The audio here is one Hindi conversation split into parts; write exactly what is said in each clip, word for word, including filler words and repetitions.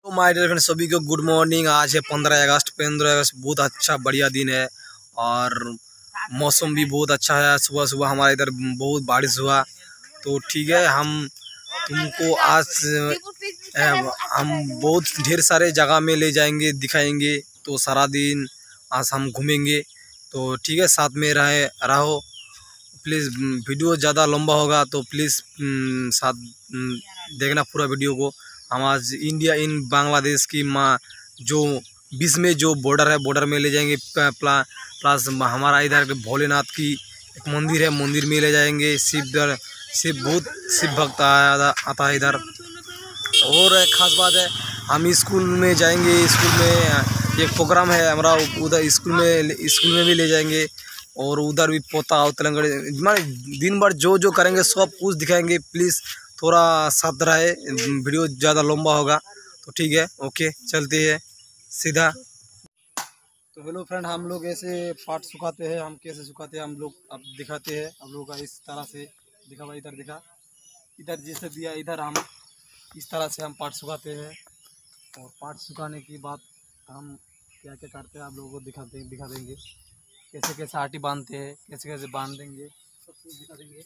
तो माय डियर फ्रेंड सभी को गुड मॉर्निंग। आज है पंद्रह अगस्त। पंद्रह अगस्त बहुत अच्छा बढ़िया दिन है और मौसम भी बहुत अच्छा है। सुबह सुबह हमारे इधर बहुत बारिश हुआ। तो ठीक है, हम तुमको आज हम बहुत ढेर सारे जगह में ले जाएंगे, दिखाएंगे। तो सारा दिन आज हम घूमेंगे। तो ठीक है, साथ में रहे रहो प्लीज़। वीडियो ज़्यादा लंबा होगा तो प्लीज़ साथ देखना पूरा वीडियो को। हम आज इंडिया इन बांग्लादेश की माँ जो बीच में जो बॉर्डर है, बॉर्डर में ले जाएंगे। प्लस हमारा इधर भोलेनाथ की एक मंदिर है, मंदिर में ले जाएंगे। शिव दर शिव बहुत शिव भक्त आता है इधर। और एक खास बात है, हम स्कूल में जाएंगे। स्कूल में एक प्रोग्राम है हमारा, उधर स्कूल में स्कूल में भी ले जाएंगे। और उधर भी पोता तेलंगाना दिन भर जो जो करेंगे सब कुछ दिखाएंगे। प्लीज़ थोड़ा साथ रहे, वीडियो ज़्यादा लंबा होगा। तो ठीक है, ओके चलते हैं सीधा। तो हेलो फ्रेंड, हम लोग ऐसे पाट सुखाते हैं। हम कैसे सुखाते हैं हम लोग अब दिखाते हैं। हम लोग का इस तरह से दिखा भाई, इधर दिखा, इधर जैसे दिया, इधर हम इस तरह से हम पाट सुखाते हैं। और पाट सुखाने की बात हम क्या क्या करते हैं आप लोगों को दिखाते दिखा देंगे। कैसे कैसे आटी बांधते हैं, कैसे कैसे बांध देंगे, सब कुछ दिखा देंगे।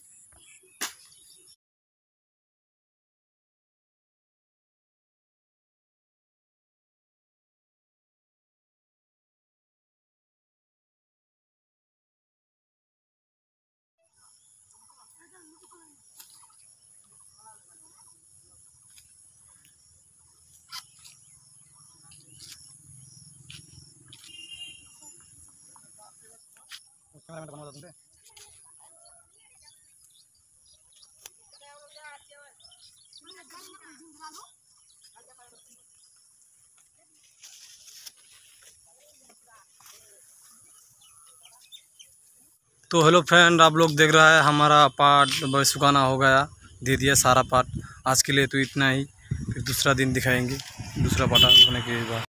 तो हेलो फ्रेंड, आप लोग देख रहा है हमारा पार्ट सुखाना हो गया, दे दिया सारा पार्ट। आज के लिए तो इतना ही, फिर दूसरा दिन दिखाएंगे दूसरा पार्ट होने के बाद।